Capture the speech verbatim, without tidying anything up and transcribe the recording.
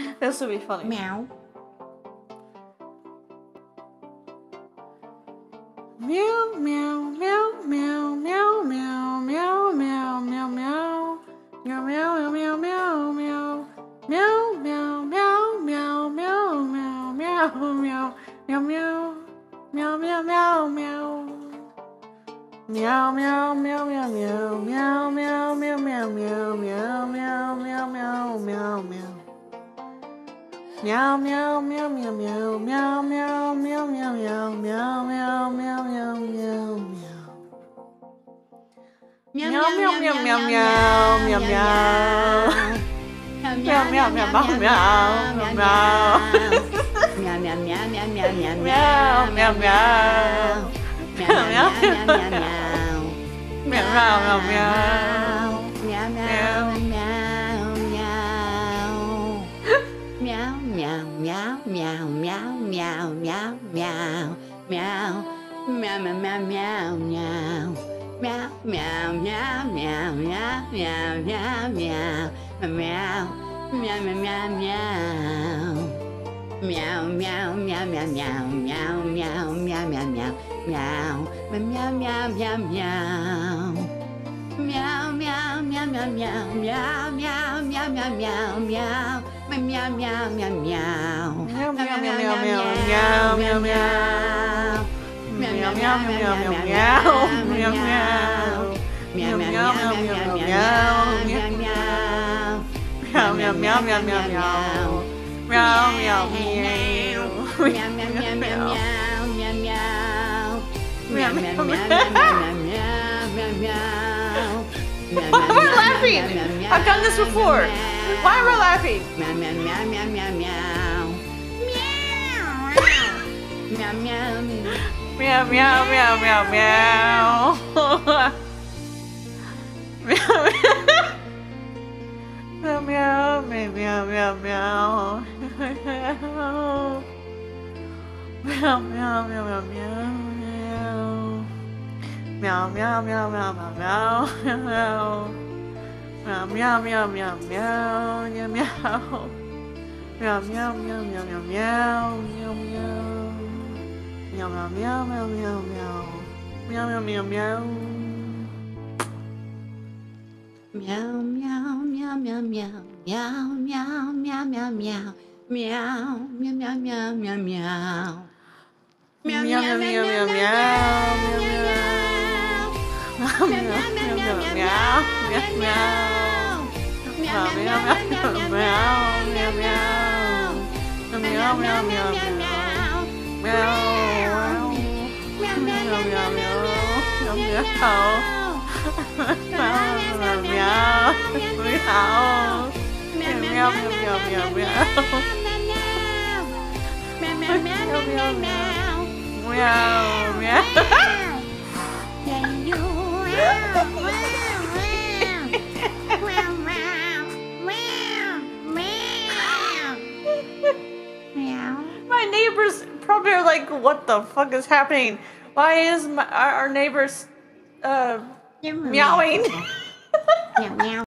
This would be funny. Meow. Meow, meow, meow, meow, meow, meow, meow, meow, meow, meow. Meow, meow, meow, meow, meow. Meow, meow, meow, meow, meow, meow, meow, meow, meow, meow. Meow, meow, meow, meow. Meow, meow, meow, meow, meow, meow, meow, meow, meow, meow, meow, meow, meow, meow, meow, meow. Meow, meow, meow, meow, meow, meow, meow, meow, meow, meow, meow, meow, meow, meow, meow, meow. Meow, meow, meow, meow, meow, meow, meow. Meow, meow, meow, meow, meow, meow, meow. Meow, meow, meow, meow, meow, meow, Meow, meow, meow. Meow, meow, meow, meow, meow. Meow, meow, meow. Meow, meow, meow, meow. Meow, meow, meow, meow, meow, meow, meow, meow, meow. Meow, meow, meow, meow, meow. Meow, meow, meow, meow, meow, meow, meow, meow. Meow, meow, meow, meow, meow. Meow, meow, meow, meow, meow, meow, meow, meow, meow, meow. Meow, meow, meow, meow, meow. Meow, meow, meow, meow, meow, meow, meow, meow, meow, meow, meow. Meow, meow, meow, meow. Meow, meow, meow, meow, meow, meow, meow. Meow, meow, meow, meow, meow, meow, meow, meow. Meow, meow, meow, meow, meow, meow, meow. Meow, meow, meow, meow, meow, meow. Meow, meow, meow. Meow, meow, meow, meow, meow, meow, meow. Meow, meow, meow, meow, meow, meow, meow. Why am I laughing? I've done this before. Why am I laughing? Meow, meow, meow, meow, meow, meow. Meow, meow, meow. Meow, meow, meow, meow, meow. Meow, meow, meow, meow, meow, meow. Meow, meow, meow, meow, meow. Meow, meow, meow, meow, meow, meow, meow. Meow, meow, meow, meow, meow, meow, meow. Meow, meow, meow, meow, meow, meow, meow, meow. Meow, meow, meow, meow, meow, meow. Meow, meow, meow, meow. Meow, meow, meow, meow, meow. Meow, meow, meow, meow, meow. Meow, meow, meow, meow, meow, meow. Meow, meow, meow, meow, meow, meow, meow. Meow, meow, meow, meow, meow, meow. Meow, meow, meow, meow, meow, meow. Meow, meow, meow, meow, meow. Meow, meow, meow, meow, meow, meow, meow. Meow, meow, meow, meow, meow. Meow, meow. My neighbors probably are like, what the fuck is happening? Why is my, our, our neighbors uh, meowing? Meow, meow.